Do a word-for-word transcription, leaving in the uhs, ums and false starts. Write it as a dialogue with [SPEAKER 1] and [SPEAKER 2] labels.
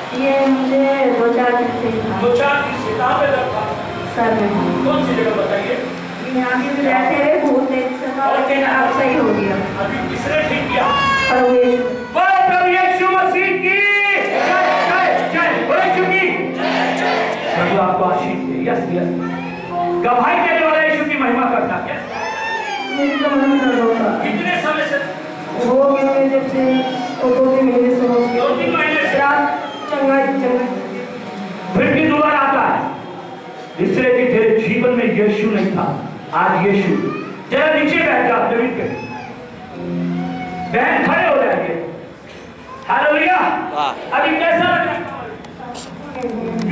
[SPEAKER 1] ये मुझे दो चार दिन से
[SPEAKER 2] दो चार दिन से कहाँ पे दर्द था?
[SPEAKER 1] सर में।
[SPEAKER 2] कौन सी जगह बताइए?
[SPEAKER 1] यहाँ भी रहते रहे बहुत देर से था, लेकिन अब सही हो गया।
[SPEAKER 2] अभी किसने ठीक किया?
[SPEAKER 1] प्रभु यीशु।
[SPEAKER 2] प्रभु यीशु मसीह की जय जय जय यीशु की प्रभु आपको आशीष दे। यस यस गवाही देने वाला यीशु की महिमा करता। यस
[SPEAKER 1] मुझे तो मन दर्द होता।
[SPEAKER 2] कितने समय से
[SPEAKER 1] हो गया मैं जब से दो तीन महीने से हो गया।
[SPEAKER 2] दो तीन महीने से
[SPEAKER 1] रात चंगा चंगा
[SPEAKER 2] फिर भी दोबारा आता है, इसलिए कि तेरे जीवन में यीशु नहीं था, आज यीशु। जरा नीचे बैठ जा जमीन पे, बहन खड़े हो जाएंगे। हालेलुया। अभी कैसा लगा?